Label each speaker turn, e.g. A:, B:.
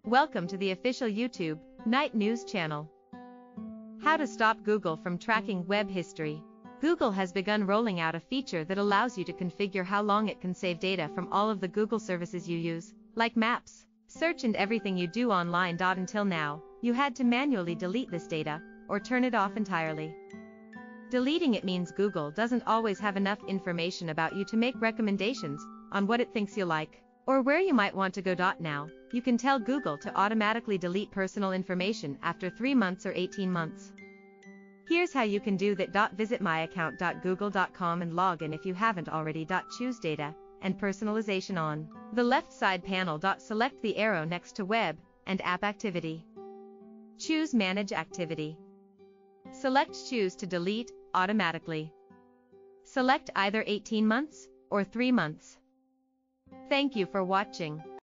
A: Welcome to the official YouTube Night News channel. How to stop Google from tracking web history. Google has begun rolling out a feature that allows you to configure how long it can save data from all of the Google services you use, like Maps, Search and everything you do online. Until now, you had to manually delete this data, or turn it off entirely. Deleting it means Google doesn't always have enough information about you to make recommendations on what it thinks you like, or where you might want to go. Now, you can tell Google to automatically delete personal information after 3 months or 18 months. Here's how you can do that. Visit myaccount.google.com and log in if you haven't already. Choose Data and Personalization on the left side panel. Select the arrow next to Web and App Activity. Choose Manage Activity. Select Choose to delete automatically. Select either 18 months or 3 months. Thank you for watching.